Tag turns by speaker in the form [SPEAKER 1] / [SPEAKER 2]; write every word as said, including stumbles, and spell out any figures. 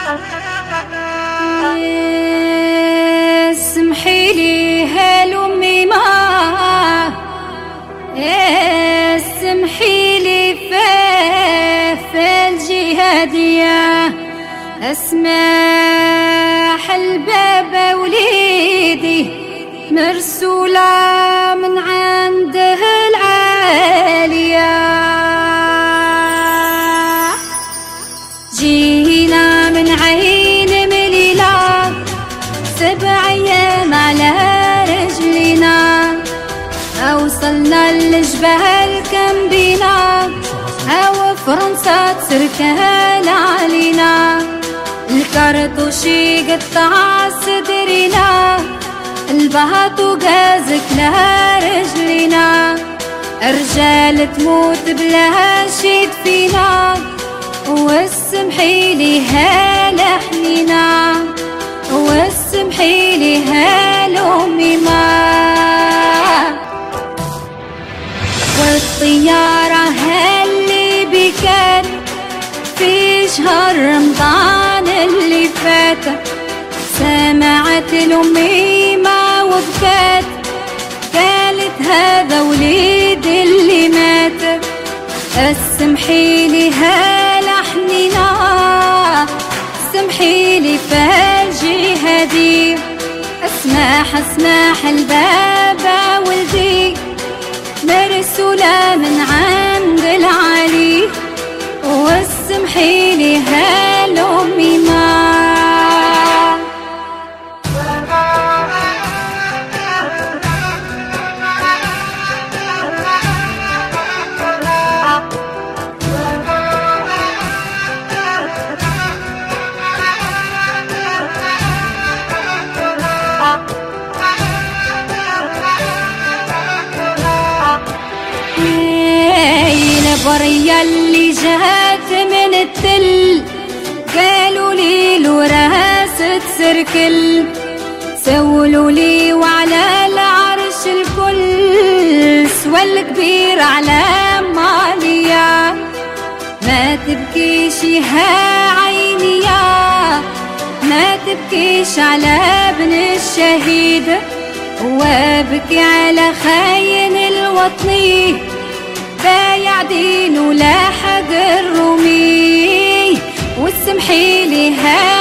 [SPEAKER 1] اسمحي لي هالأمي ما اسمحي لي في الجهادية اسمح الباب وليدي مرسولة من عنده العالية جينا من عين مليلة سبع أيام على رجلنا أوصلنا للجبال كم بينا أو فرنسا تسركال علينا الكرتوشي قطع صدرنا البهط وقازك لها رجلنا رجال تموت بلا شي فينا واسمحي لي هالحنينا واسمحي لي هالأمي ما والطيارة هاللي بكات في شهر رمضان اللي فات سمعت الأمي ما وبكات قالت هذا وليدي اللي مات اسمحي لي هالحنينا اسمحي لي فالجهادي اسمح اسمح البابا ولدي مرسولة من عند العلي واسمحي لي هالأمي ما البرية اللي جات من التل قالوا لي لو راس تسركل سولوا لي وعلى العرش الكل سوى الكبير على ماليا ما تبكيش يا عيني يا ما تبكيش على ابن الشهيد وابكي على خاين الوطني بايع دين ولاحق الرومي واسمحي لي